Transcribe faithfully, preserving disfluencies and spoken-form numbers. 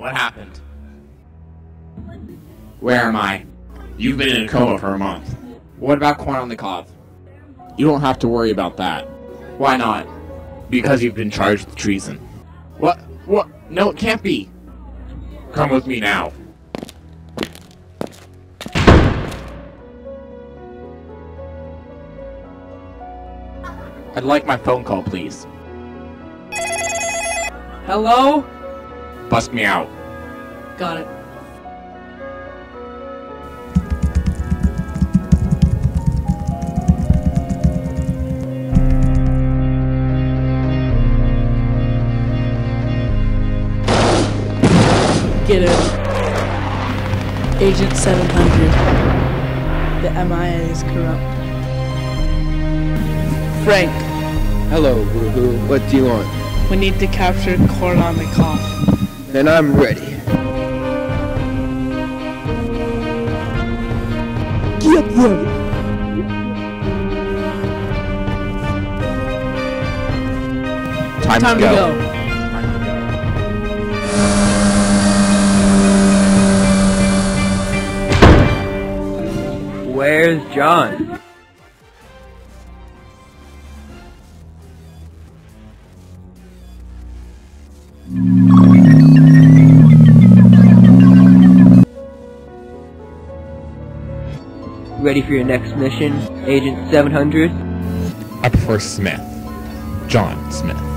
What happened? Where am I? You've been in a coma for a month. What about Cornonthecov? You don't have to worry about that. Why not? Because you've been charged with treason. What? What? No, it can't be. Come with me now. I'd like my phone call, please. Hello? Bust me out. Got it. Get it. Agent seven hundred. The M I A is corrupt. Frank, Hello, Woohoo. What do you want? we need to capture Cornonthecov. Then I'm ready. Get ready. Time, Time to to go. go. Where's John? Ready for your next mission, Agent seven hundred? I prefer Smith. John Smith.